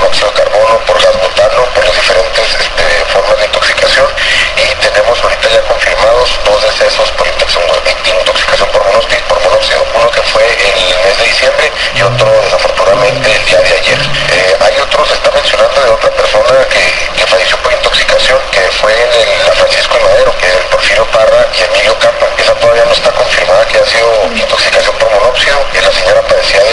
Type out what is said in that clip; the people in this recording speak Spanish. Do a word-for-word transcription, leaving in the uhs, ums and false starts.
monóxido de carbono, por gas butano, por las diferentes este, formas de intoxicación, y tenemos ahorita ya confirmados dos decesos por intoxicación por monóxido, por monóxido, uno que fue el mes de diciembre y otro desafortunadamente el día de ayer. Eh, hay otros, se está mencionando de otra persona que, que falleció por intoxicación, que fue en el, la Francisco y Madero, que es el Porfirio Parra y Emilio Campa. Esa todavía no está confirmada que ha sido intoxicación por monóxido, y la señora padecía